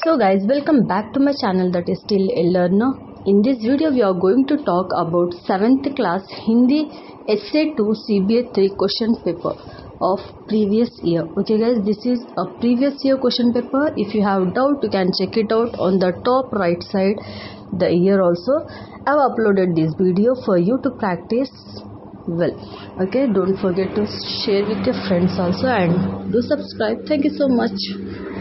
So guys, welcome back to my channel, that is Still a Learner. In this video we are going to talk about 7th class Hindi SA2 CBA-3 question paper of previous year. Okay guys, this is a previous year question paper. If you have doubt, you can check it out on the top right side, the year also. I have uploaded this video for you to practice well. Okay, don't forget to share with your friends also and do subscribe. Thank you so much.